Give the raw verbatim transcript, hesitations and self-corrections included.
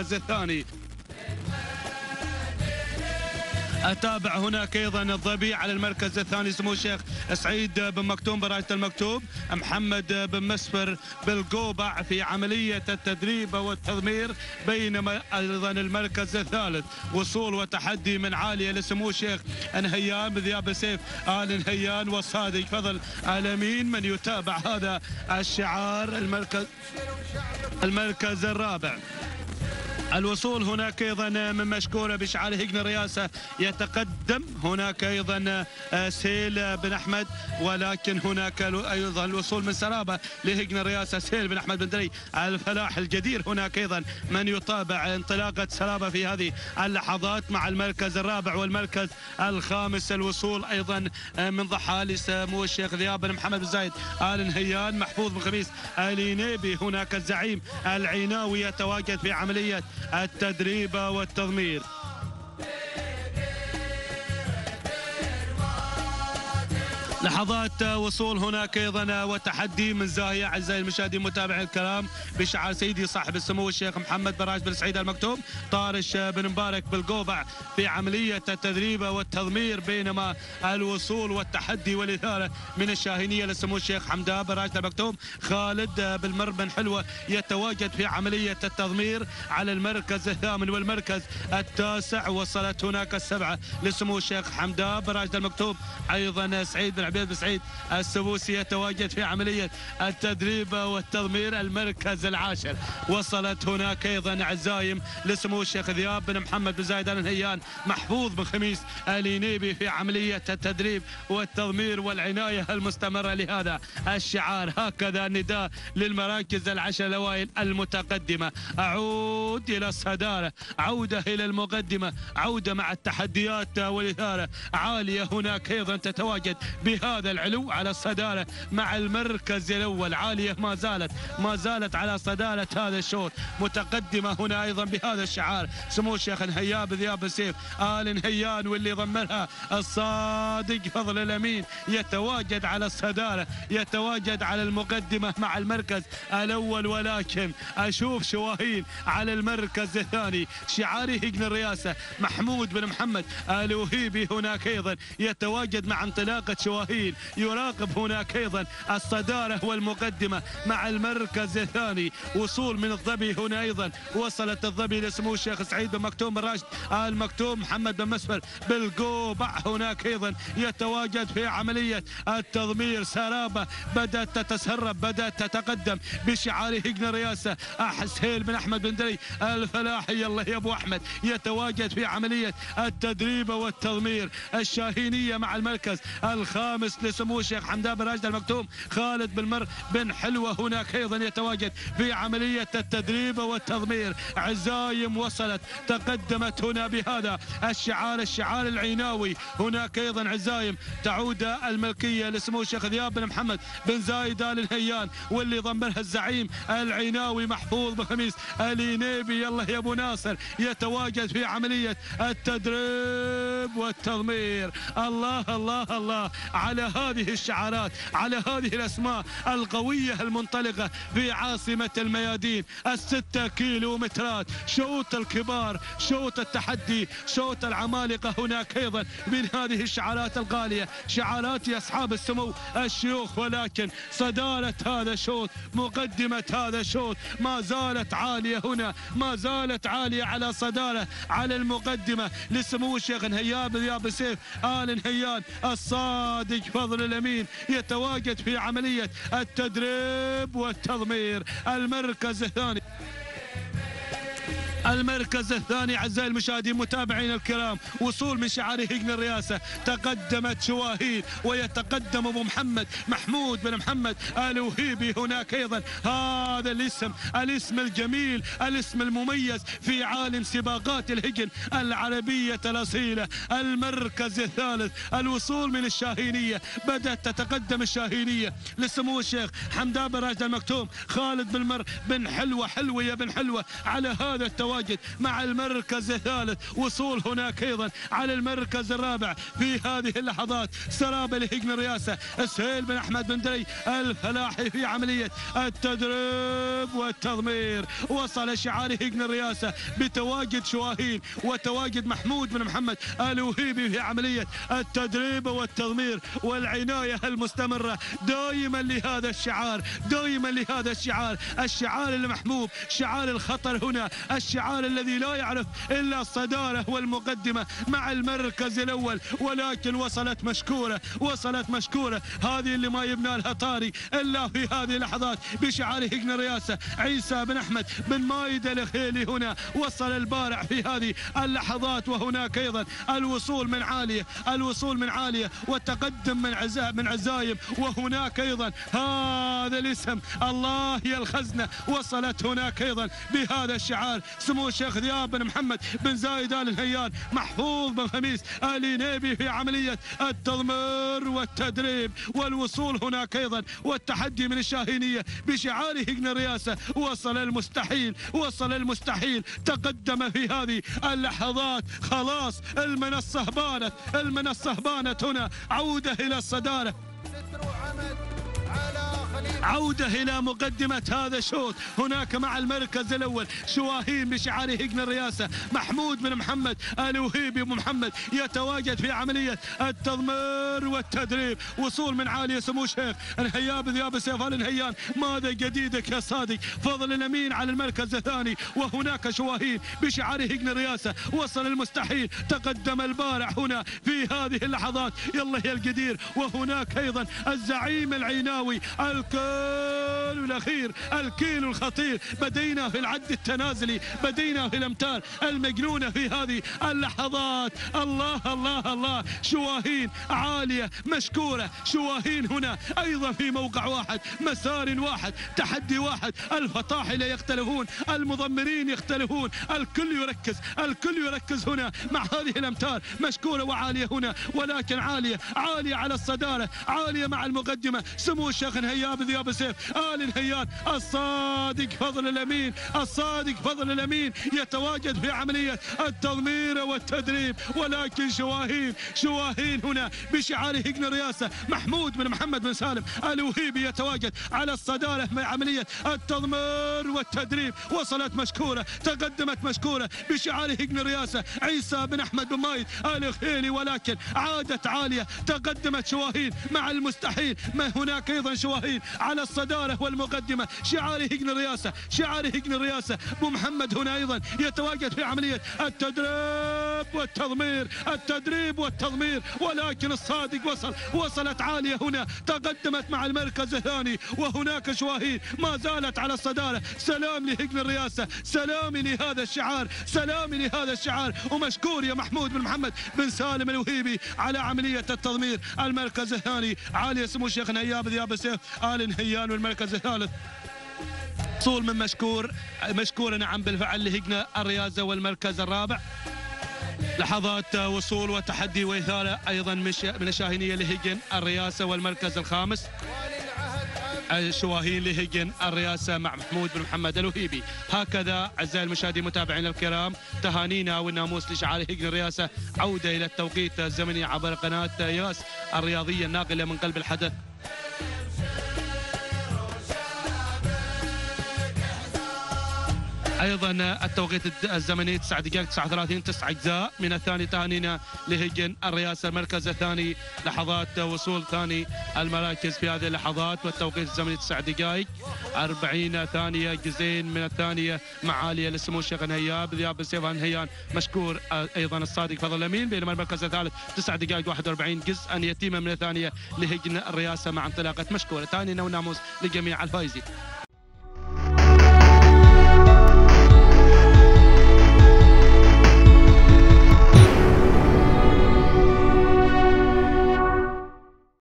المركز الثاني. أتابع هناك أيضا الظبي على المركز الثاني سمو الشيخ سعيد بن مكتوم براية المكتوب. محمد بن مسفر بالقوبع في عملية التدريب والتضمير. بينما أيضا المركز الثالث وصول وتحدي من عالية لسمو الشيخ نهيان بذياب سيف آل نهيان والصادق فضل الأمين. من يتابع هذا الشعار المركز المركز الرابع. الوصول هناك ايضا من مشكوره بشعار هجن الرئاسه يتقدم. هناك ايضا سهيل بن احمد، ولكن هناك ايضا الوصول من سرابه لهجن الرئاسه سهيل بن احمد بن دري الفلاح الجدير. هناك ايضا من يتابع انطلاقه سرابه في هذه اللحظات مع المركز الرابع والمركز الخامس. الوصول ايضا من ضحى لسمو الشيخ ذياب بن محمد بن زايد ال نهيان محفوظ بن خميس الينيبي. هناك الزعيم العيناوي يتواجد في عمليه التدريب والتضمير. لحظات وصول هناك ايضا وتحدي من زاهيه اعزائي المشاهدين متابعي الكرام بشعار سيدي صاحب السمو الشيخ محمد بن راشد بن سعيد المكتوم طارش بن مبارك بالقوبع في عمليه التدريب والتضمير. بينما الوصول والتحدي والاثاره من الشاهينيه للسمو الشيخ حمدان بن راشد المكتوم خالد بالمر بن حلوه يتواجد في عمليه التضمير على المركز الثامن والمركز التاسع. وصلت هناك السبعه لسمو الشيخ حمدان بن راشد المكتوم. ايضا سعيد بن عبيد بن سعيد السبوسي يتواجد في عملية التدريب والتضمير المركز العاشر. وصلت هناك أيضا عزايم لسمو الشيخ ذياب بن محمد بن زايد آل نهيان محفوظ بن خميس الينيبي في عملية التدريب والتضمير والعناية المستمرة لهذا الشعار. هكذا نداء للمراكز العشر الأوائل المتقدمة. أعود إلى الصدارة، عودة إلى المقدمة، عودة مع التحديات والإثارة عالية. هناك أيضا تتواجد بهذا العلو على الصدارة مع المركز الأول. عالية ما زالت ما زالت على صدارة هذا الشوط، متقدمة هنا أيضا بهذا الشعار سمو الشيخ نهيان بذياب السيف آل نهيان، واللي ضمنها الصادق فضل الأمين يتواجد على الصدارة، يتواجد على المقدمة مع المركز الأول. ولكن أشوف شواهين على المركز الثاني. شعاري هجن الرئاسة محمود بن محمد آل وهيبي هناك أيضا يتواجد مع انطلاقة شواهين. يراقب هناك أيضا الصدارة والمقدمة مع المركز الثاني. وصول من الظبي هنا أيضا. وصلت الظبي لسمو الشيخ سعيد بن مكتوم بن راشد آل مكتوم. محمد بن مسفر بالقوبع هناك أيضا يتواجد في عملية التضمير. سرابة بدأت تتسرب، بدأت تتقدم بشعار هجن الرئاسة. سهيل بن أحمد بن دري الفلاحي يلا يا أبو أحمد يتواجد في عملية التدريب والتضمير. الشاهينية مع المركز الخامس لسمو الشيخ حمدان بن راشد المكتوم. خالد بن مر بن حلوة هناك أيضا يتواجد في عملية التدريب والتضمير. عزايم وصلت تقدمت هنا بهذا الشعار، الشعار العيناوي. هناك أيضا عزايم تعود الملكية لسمو الشيخ ذياب بن محمد بن زايد آل نهيان، واللي ضمنها الزعيم العيناوي محفوظ بن خميس الينيبي يلا يا أبو ناصر يتواجد في عملية التدريب والتضمير. الله الله الله على هذه الشعارات، على هذه الأسماء القوية المنطلقة في عاصمة الميادين. الستة كيلو مترات، شوط الكبار، شوط التحدي، شوط العمالقة. هناك أيضا من هذه الشعارات الغالية شعارات أصحاب السمو الشيوخ. ولكن صدارة هذا الشوط، مقدمة هذا الشوط ما زالت عالية هنا، ما زالت عالية على صدارة على المقدمة لسمو الشيخ نهيان بذياب السيف آل نهيان. الصادق فضل الأمين يتواجد في عملية التدريب والتضمير. المركز الثاني المركز الثاني اعزائي المشاهدين متابعين الكرام. وصول من شعار هجن الرئاسه. تقدمت شواهين ويتقدم ابو محمد محمود بن محمد آل وهيبي. هناك ايضا هذا الاسم، الاسم الجميل، الاسم المميز في عالم سباقات الهجن العربيه الاصيله. المركز الثالث. الوصول من الشاهينيه. بدات تتقدم الشاهينيه لسمو الشيخ حمدان بن راشد المكتوم. خالد بن مر بن حلوه حلوه يا بن حلوه على هذا التواجد يتواجد مع المركز الثالث. وصول هناك ايضا على المركز الرابع في هذه اللحظات سرابه لهجن الرئاسه السهيل بن احمد بن دري الفلاحي في عمليه التدريب والتضمير. وصل شعار هجن الرئاسه بتواجد شواهين وتواجد محمود بن محمد الوهيبي في عمليه التدريب والتضمير والعنايه المستمره دائما لهذا الشعار، دائما لهذا الشعار، الشعار المحبوب، شعار الخطر هنا، الشعار الذي لا يعرف الا الصداره والمقدمه مع المركز الاول. ولكن وصلت مشكوره، وصلت مشكوره، هذه اللي ما يبنى لها طاري الا في هذه اللحظات بشعار هجن الرئاسه عيسى بن احمد بن مايد الخيلي. هنا وصل البارع في هذه اللحظات. وهناك ايضا الوصول من عاليه، الوصول من عاليه والتقدم من عزاء من عزايم. وهناك ايضا هذا الاسم الله يا الخزنه وصلت هناك ايضا بهذا الشعار سمو الشيخ ذياب بن محمد بن زايد ال نهيان محفوظ بن خميس ال نيبي في عمليه التضمير والتدريب والوصول هناك ايضا والتحدي من الشاهينيه بشعار هجن الرئاسه. وصل المستحيل، وصل المستحيل، تقدم في هذه اللحظات. خلاص المنصه بانت، المنصه بانت هنا. عوده الى الصداره، عودة إلى مقدمة هذا الشوط. هناك مع المركز الأول شواهين بشعار هجن الرئاسة محمود بن محمد الوهيبي محمد يتواجد في عملية التضمير والتدريب. وصول من عالية سمو الشيخ الهياب ذياب السيف ال نهيان. ماذا جديدك يا صادق؟ فضل الأمين على المركز الثاني. وهناك شواهين بشعار هجن الرئاسة. وصل المستحيل، تقدم البارع هنا في هذه اللحظات. يلا يا القدير. وهناك أيضا الزعيم العيناوي الكيلو الأخير، الكيلو الخطير. بدينا في العد التنازلي، بدينا في الأمتار المجنونة في هذه اللحظات. الله الله الله. شواهين عالية مشكورة، شواهين هنا أيضا في موقع واحد، مسار واحد، تحدي واحد. الفطاحلة يختلفون، المضمرين يختلفون، الكل يركز، الكل يركز هنا مع هذه الأمتار مشكورة وعالية هنا. ولكن عالية، عالية على الصدارة، عالية مع المقدمة سمو الشيخ نهياب ذياب السيف آل نهيان. الصادق فضل الأمين، الصادق فضل الأمين يتواجد في عملية التضمير والتدريب. ولكن شواهين، شواهين هنا بشعار هجن الرئاسة محمود بن محمد بن سالم الوهيبي يتواجد على الصدارة مع عملية التضمير والتدريب. وصلت مشكورة، تقدمت مشكورة بشعار هجن الرئاسة عيسى بن أحمد بن مايد آل خيلي. ولكن عادت عالية، تقدمت شواهين مع المستحيل. ما هناك أيضا شواهين على الصدارة والمقدمة شعار هجن الرئاسة، شعار هجن الرئاسة. أبو محمد هنا أيضا يتواجد في عملية التدريب والتضمير، التدريب والتضمير. ولكن الصادق وصل، وصلت عالية هنا، تقدمت مع المركز الثاني. وهناك شواهين ما زالت على الصدارة. سلام لهجن الرئاسة، سلامي لهذا الشعار، سلامي لهذا الشعار. ومشكور يا محمود بن محمد بن سالم الوهيبي على عملية التضمير. المركز الثاني عالية سمو الشيخ نهياب ذياب السيف آل نهيان. والمركز الثالث وصول من مشكور، مشكور نعم بالفعل لهجن الرياضة. والمركز الرابع لحظات وصول وتحدي وإثارة أيضا من الشاهينية لهجن الرئاسة. والمركز الخامس الشواهين لهجن الرئاسة مع محمود بن محمد الوهيبي. هكذا أعزائي المشاهدين متابعينا الكرام تهانينا والناموس لشعار هجن الرئاسة. عودة إلى التوقيت الزمني عبر قناة ياس الرياضية الناقلة من قلب الحدث. ايضا التوقيت الزمني تسع دقائق تسعة وثلاثين تسع اجزاء من الثاني. تهانينا لهجن الرئاسه. المركز الثاني لحظات وصول ثاني المراكز في هذه اللحظات. والتوقيت الزمني تسع دقائق أربعين ثانيه، جزئين من الثانيه مع عاليه لسمو الشيخ نهياب ذياب السيف نهيان. مشكور ايضا الصادق فضل الامين. بينما المركز الثالث تسع دقائق واحد وأربعين جزءا يتيمه من الثانيه لهجن الرئاسه مع انطلاقه مشكوره. تهانينا والناموس لجميع الفائزين.